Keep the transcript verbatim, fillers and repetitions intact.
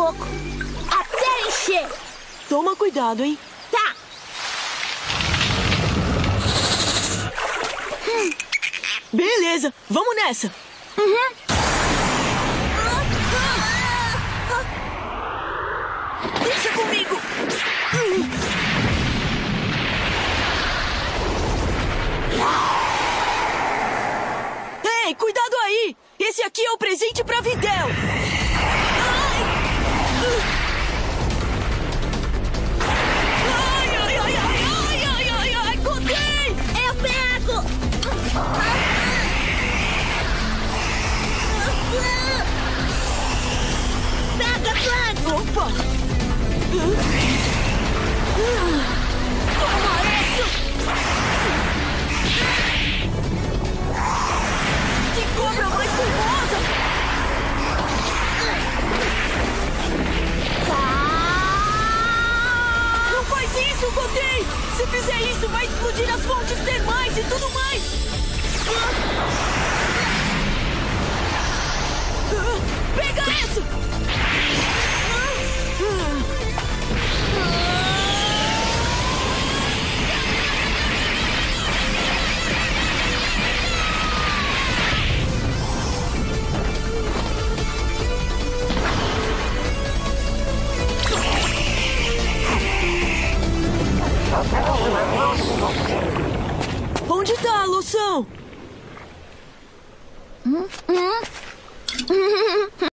pouco. Até encher. Toma cuidado, hein? Tá. Hum. Beleza, vamos nessa. Uhum. Deixa comigo. Ei, cuidado aí! Esse aqui é o presente pra Videl. Ai, ai, ai, ai, ai, ai, ai, ai, contei! Eu pego! Pega, Flango! Opa! Toma isso! Que cobra mais curiosa! Não faz isso, Gotei! Se fizer isso, vai explodir as fontes termais e tudo mais! Pega isso! Onde tá a loção? Hum? Hum?